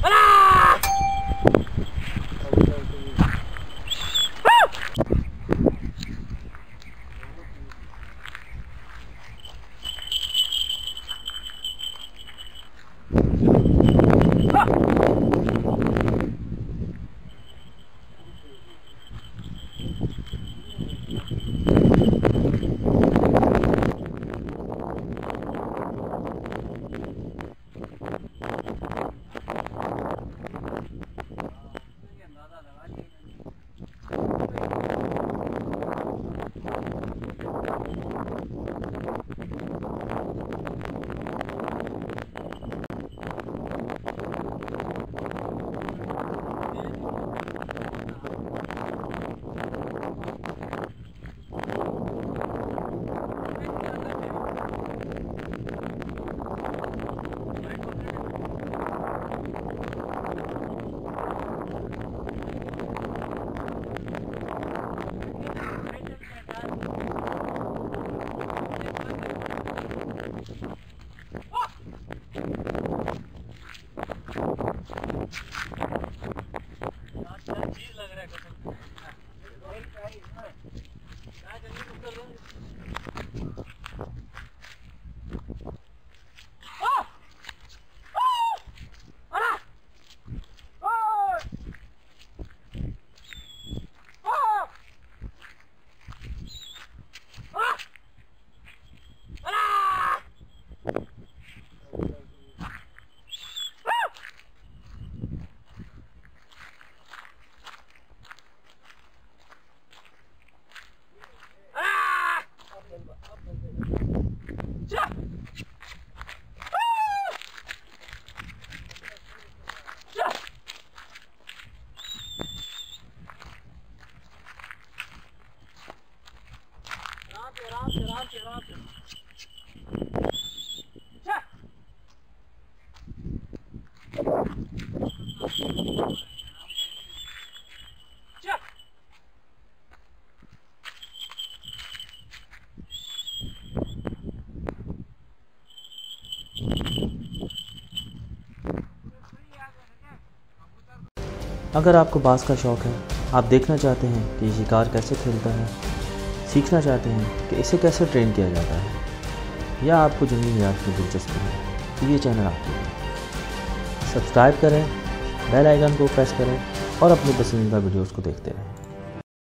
अगर आपको बाज़ का शौक़ है, आप देखना चाहते हैं कि ये शिकार कैसे खेलता है, सीखना चाहते हैं कि इसे कैसे ट्रेन किया जाता है, या आपको जंगली हयात में दिलचस्पी है, तो ये चैनल आपके लिए। सब्सक्राइब करें, बेल आइकन को प्रेस करें और अपनी पसंदीदा वीडियोस को देखते रहें।